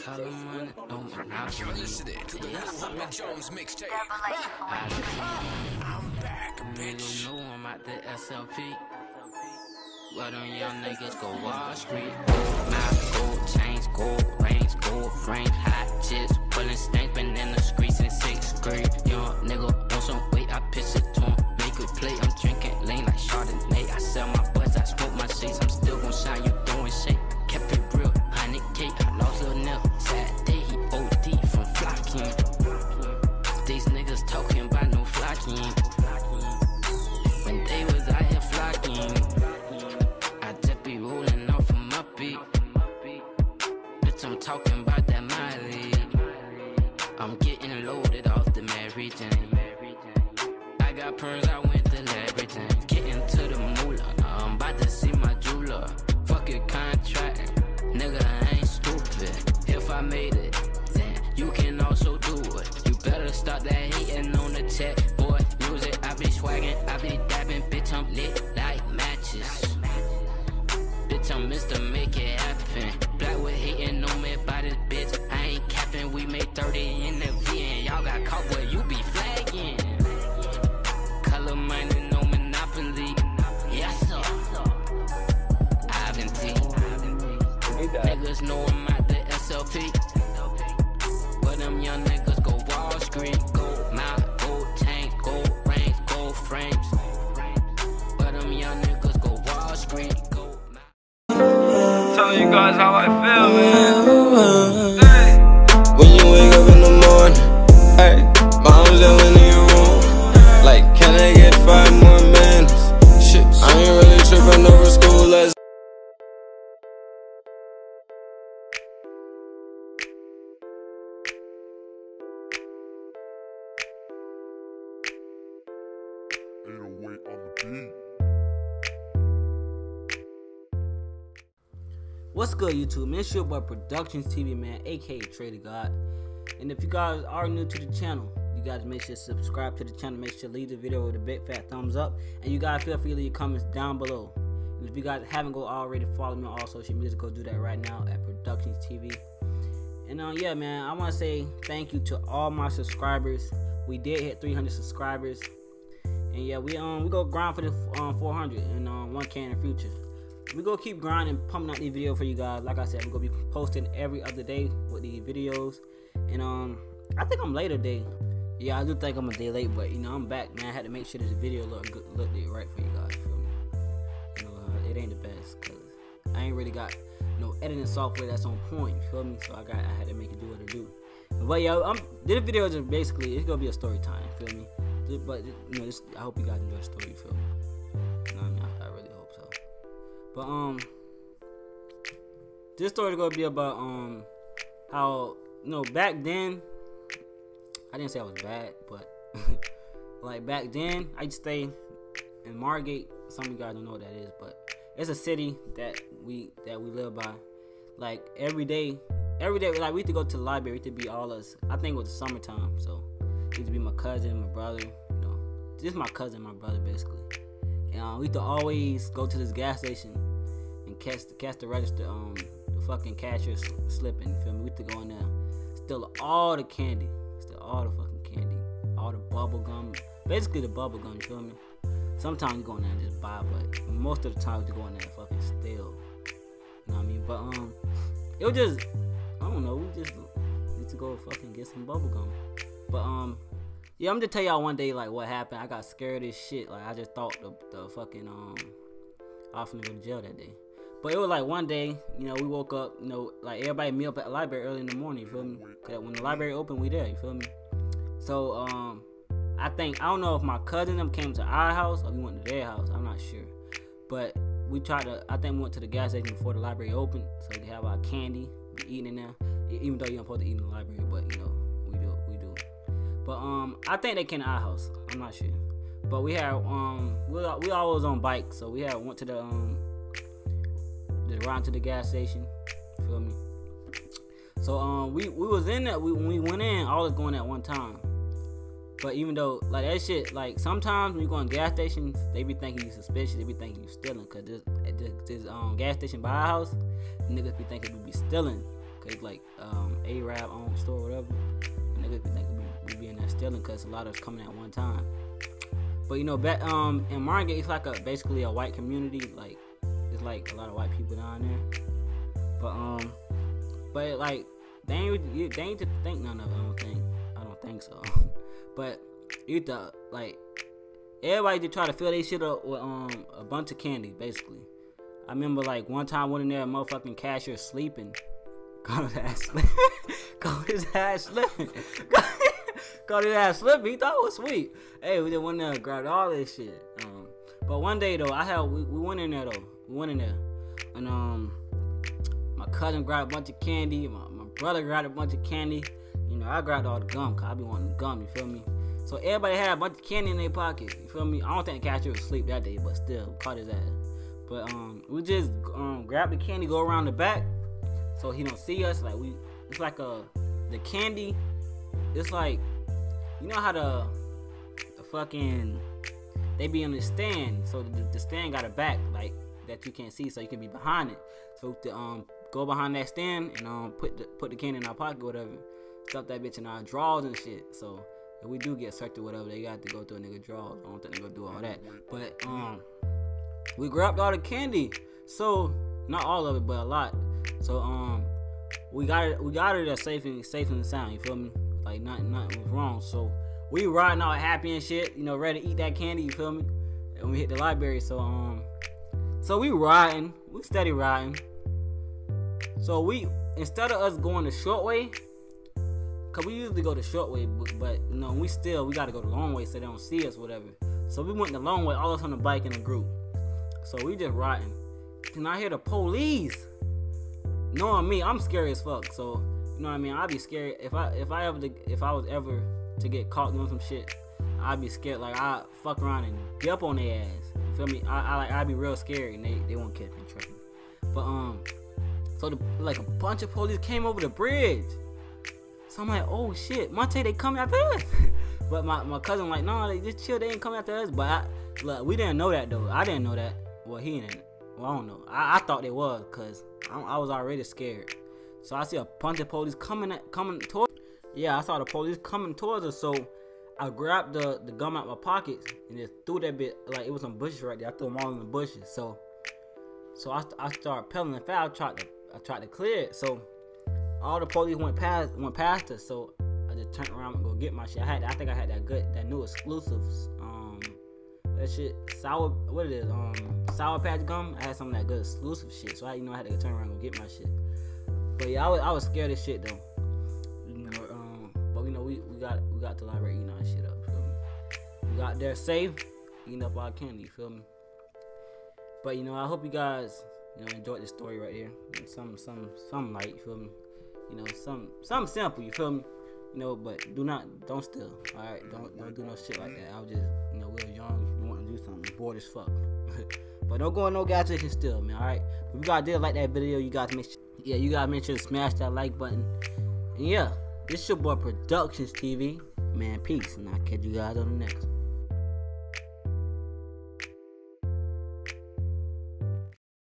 Color money, no monopoly. You're listening to the Muhammad Jones mixtape. I'm back, bitch. Know I'm at the SLP. Why them young niggas go Wall Street? Gold mouth, gold chains, gold rings, gold frames, hot chips, pulling stank, been in the streets in 6th grade. Young nigga want some weight, I pitch it to him, make a play. I'm drinking lean like Chardonnay. I sell my buds, I smoke my shades. I'm still gon' shine, you throwing shade. Kept it real, 100K, I lost a nil. Sad day, he OD from flocking. These niggas talking about no flocking. When they was out here flocking, I just be rolling off of my beat. Bitch, I'm talking about that Miley. I'm getting loaded off the Mary Jane. I got perms, I went to Larry James. Getting to the moolah, now I'm about to see my jeweler. Fuck your contract, nigga, I ain't stupid. If I made it, then you can also do it. You better stop that hating on the chat, boy. Use it, I be swagging, I be dabbing, bitch, I'm lit like matches. Bitch, I'm Mr. Make It Happen. Black with hating on me by this bitch. I ain't capping, we made 30 in the V and y'all got caught where you be flagging. Color money, no monopoly. Yes, sir. Ivan T. Niggas know I'm at the SLP. But them young niggas go Wall Street. Gold mount, gold tanks, gold rings, gold frames. But them young niggas go Wall Street. Gold mount. Telling you guys how I feel, man. Hey. When you wake up in the morning, hey, mom's yelling in your room, like, can I get 5 more minutes? Shit, I ain't really tripping over school, let's What's good, YouTube, man? It's your boy Productions TV, man, aka Trader God. And if you guys are new to the channel, you guys make sure to subscribe to the channel. Make sure to leave the video with a big fat thumbs up, and you guys feel free to leave your comments down below. And if you guys haven't already follow me on all social media, go do that right now at Productions TV. And yeah, man, I want to say thank you to all my subscribers. We did hit 300 subscribers, and yeah, we go grind for the 400 and 1K in the future. We gonna keep grinding, pumping out these videos for you guys. Like I said, we're gonna be posting every other day with these videos. And I think I'm late today. Yeah, I do think I'm a day late, but you know, I'm back, man. I had to make sure this video looked right for you guys. Feel me? You know, it ain't the best because I ain't really got no editing software that's on point. You feel me? So I had to make it do what it do. But yeah, this video is basically, it's gonna be a story time. Feel me? But you know, I hope you guys enjoy the story. You feel me? You know what I mean? I really hope so. But this story is gonna be about how, you know, back then, I didn't say I was bad, but like back then I used to stay in Margate. Some of you guys don't know what that is, but it's a city that we live by. Like every day, like we used to go to the library. It used to be all us. I think it was the summertime, so it used to be my cousin, my brother, you know, just my cousin, my brother basically. And we used to always go to this gas station and catch the register, the fucking cashier slipping. You feel me? We used to go in there, steal all the candy, steal all the fucking candy, all the bubble gum, basically the bubble gum. You feel me? Sometimes you go in there and just buy, but most of the time you go in there and fucking steal. You know what I mean? But it was just, I don't know, we just need to go fucking get some bubble gum. But yeah, I'm just tell y'all one day like what happened. I got scared as shit. Like I just thought the fucking I was finna go to jail that day. But it was like one day, you know, we woke up, you know, like everybody meet up at the library early in the morning, you feel me? Cause when the library open, we there, you feel me? So I don't know if my cousin them came to our house or we went to their house. I'm not sure. But we tried to, I think we went to the gas station before the library opened, so we could have our candy, we eating in there. Even though you're not supposed to eat in the library, but you know, we do. But I think they came to our house. I'm not sure. But we had we always on bikes, so we went to the ride to the gas station. You feel me? So we was in that. When we went in, all was going at one time. But even though like that shit, like sometimes when you go in gas stations, they be thinking you suspicious. They be thinking you stealing. Cause this gas station by our house, niggas be thinking we be stealing. Cause like Arab owned store or whatever. Niggas think we be in there stealing because a lot of us coming at one time. But you know, back in Margate, it's like basically a white community. Like it's like a lot of white people down there. But like they ain't to think none of it. I don't think so. But you thought like everybody just try to fill their shit up with a bunch of candy, basically. I remember like one time went in there, a motherfucking cashier sleeping. Caught his ass slipping. Caught his ass slipping. Caught his ass slipping. He thought it was sweet. Hey, we just went there and grabbed all this shit. But one day though, we went in there though. We went in there, and my cousin grabbed a bunch of candy. My brother grabbed a bunch of candy. You know, I grabbed all the gum, cause I be wanting the gum. You feel me? So everybody had a bunch of candy in their pocket. You feel me? I don't think the cashier was asleep that day, but still caught his ass. But we just grab the candy, go around the back, so he don't see us. Like it's like the candy. It's like, you know how the fucking they be on the stand, so the stand got a back like that you can't see, so you can be behind it. So to go behind that stand and put the candy in our pocket, or whatever, stuff that bitch in our drawers and shit. So if we do get searched or whatever, they got to go through a nigga drawers. I don't think they gonna do all that, but we grabbed all the candy, so not all of it, but a lot. So we got it at safe and sound. You feel me? Like nothing was wrong. So we riding out happy and shit. You know, ready to eat that candy. You feel me? And we hit the library. So we riding. We steady riding. So we, instead of us going the short way, cause we usually go the short way, but you know we gotta go the long way so they don't see us, whatever. So we went the long way, all of us on the bike in a group. So we just riding. Then I hear the police. Knowing me, I'm scary as fuck. So you know what I mean. I'd be scared if I was ever to get caught doing some shit. I'd be scared. Like I fuck around and get up on their ass. You feel me? I'd be real scary and they won't catch me. Trust me. But so like a bunch of police came over the bridge. So I'm like, oh shit, Monte, they coming after us. But my cousin like, no, they just chill. They ain't coming after us. But look, we didn't know that though. I didn't know that. Well, he didn't. Well, I don't know. I thought they was, cause I was already scared. So I see a bunch of police coming towards. Yeah, I saw the police coming towards us. So I grabbed the gum out my pockets and just threw that bit. Like it was some bushes right there. I threw them all in the bushes. So I started pedaling fast. I tried to clear it. So all the police went past us. So I just turned around and go get my shit. I think I had that new exclusives. That shit Sour Patch gum. I had some of that good exclusive shit, so I had to turn around and go get my shit. But yeah, I was scared of shit though. You know, but you know we got to library eating our shit up. Feel me? We got there safe, eating up our candy. You feel me? But you know, I hope you guys enjoyed this story right here. Some light. You feel me? You know, something simple. You feel me? You know, but don't steal. All right, don't do no shit like that. I was just, we were young. We want to do something. Bored as fuck. But don't go on no gas station still, man. All right. If you guys did like that video, you guys make sure to smash that like button. And yeah, this your boy Productions TV. Man, peace, and I'll catch you guys on the next one.